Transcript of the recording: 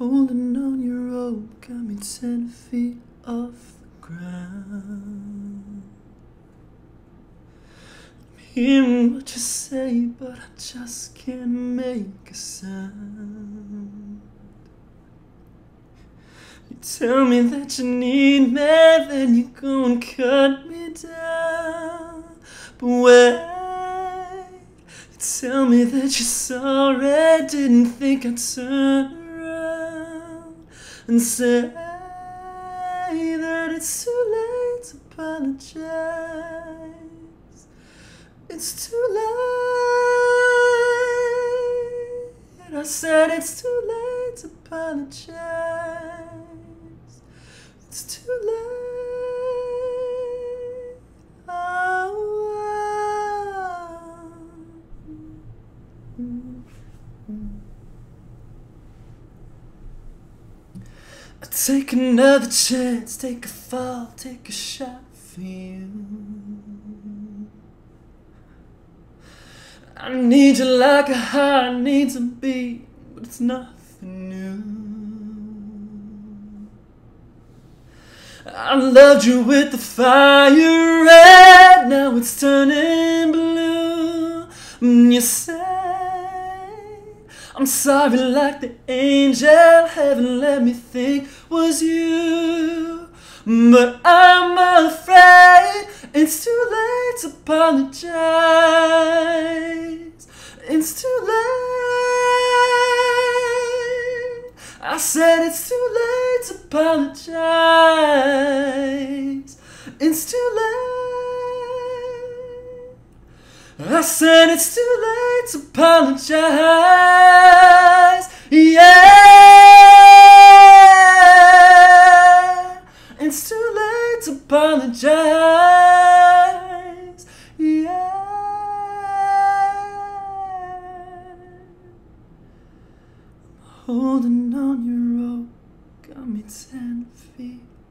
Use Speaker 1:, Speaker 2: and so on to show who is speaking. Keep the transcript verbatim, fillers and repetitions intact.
Speaker 1: Holding on your rope got me ten feet off the ground. I'm hearing what you say, but I just can't make a sound. You tell me that you need me, then you go and cut me down. But wait, you tell me that you're sorry, didn't think I'd turn around and say that it's too late to apologize. It's too late. I said it's too late to apologize. It's too late. Oh, oh. I take another chance, take a fall, take a shot for you. I need you like a heart needs a beat, but it's nothing new. I loved you with the fire red, now it's turning blue. And you say I'm sorry like the angel heaven let me think was you. But I'm afraid it's too late to apologize. It's too late. I said it's too late to apologize. It's too late. I said it's too late to apologize. Yeah, it's too late to apologize. Yeah. Holding on your rope got me ten feet